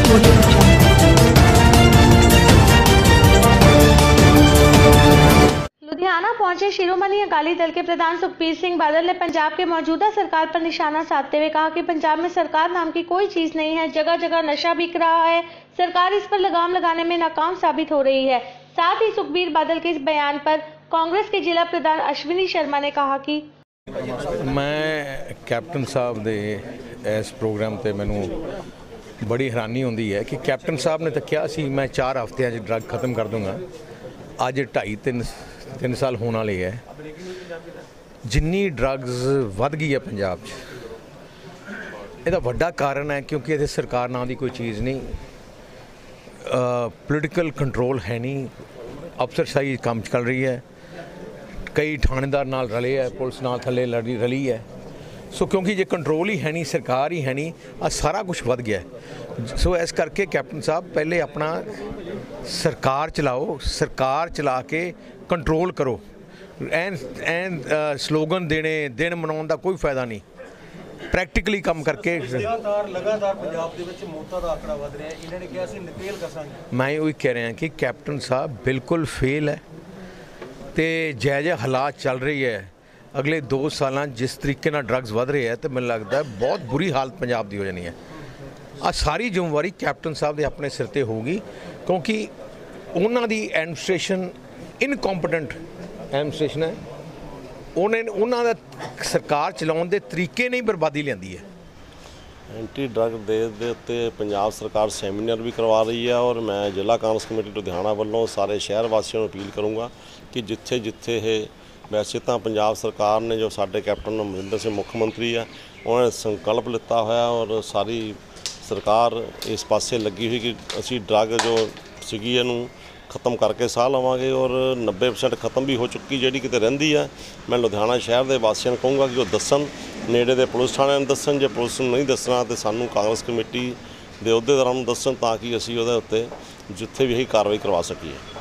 लुधियाना पहुंचे शिरोमणि अकाली दल के प्रधान सुखबीर सिंह बादल ने पंजाब के मौजूदा सरकार पर निशाना साधते हुए कहा कि पंजाब में सरकार नाम की कोई चीज नहीं है, जगह जगह नशा बिक रहा है, सरकार इस पर लगाम लगाने में नाकाम साबित हो रही है। साथ ही सुखबीर बादल के इस बयान पर कांग्रेस के जिला प्रधान अश्विनी शर्मा ने कहा कि मैं कैप्टन साहब दे इस प्रोग्राम ते मैनू बड़ी हैरानी होती है कि कैप्टन साहब ने तो कहा सी मैं 4 हफ्तियां ड्रग खत्म कर दूंगा। अज 2.5-3 साल होने वाले है। जिन्नी ड्रग्स वध गई है पंजाब इसका वड्डा कारण है क्योंकि इत्थे सरकार नाम की कोई चीज़ नहीं, पोलिटिकल कंट्रोल है नहीं, अफसरशाही काम चल रही है, कई थानेदार नाल रले है, पुलिस नाल थले रली है। सो क्योंकि जे कंट्रोल ही है नहीं, सरकार ही है नहीं, आ सारा कुछ वध गया है। सो इस करके कैप्टन साहब पहले अपना सरकार चलाओ, सरकार चला के कंट्रोल करो। एन स्लोगन देने दिन मनाने का कोई फायदा नहीं, प्रैक्टिकली काम करके लगातार पंजाब दे विच मौतां दा आंकड़ा वध रहा है। इन्होंने कहा सी नकेल कसांगे। मैं वही कह रहा कि कैप्टन साहब बिल्कुल फेल है तो जै हालात चल रही है अगले 2 साल जिस तरीके नाल ड्रग्स वध रहे हैं तो मैनूं लगता है बहुत बुरी हालत पंजाब दी हो जानी है। आ सारी जिम्मेवारी कैप्टन साहब के अपने सिर ते होगी क्योंकि उन्हां दी एडमिनिस्ट्रेशन इनकॉम्पिटेंट एडमिनिस्ट्रेशन है। उन्हां दा सरकार चलाउण दे तरीके नहीं बर्बादी लिआंदी है। एंटी ड्रग दे उत्ते पंजाब सरकार सैमीनार भी करवा रही है और मैं जिला कांग्रेस कमेटी लुधियाना वालों सारे शहर वासियों को अपील करूँगा कि जिथे जिथे है वैसे तो पंजाब सरकार ने जो साडे कैप्टन अमरिंदर सिंह मुख्यमंत्री है उन्होंने संकल्प लिता होया और सारी सरकार इस पासे लगी हुई कि असी ड्रग जो सीगी इहनूं खत्म करके साह लवांगे और 90% खत्म भी हो चुकी जी किते रहिंदी है। मैं लुधियाना शहर के वासियों को कहूँगा कि वो दसन नेड़े दे पुलिस थाणिਆਂ ਨੂੰ दसन, जे पुलिस ਨੂੰ नहीं दसना तो सानू कांग्रेस कमेटी के अहुदेदारां ਨੂੰ दसन ताकि असी उहदे उत्ते जिथे भी यही कार्रवाई करवा सकीए।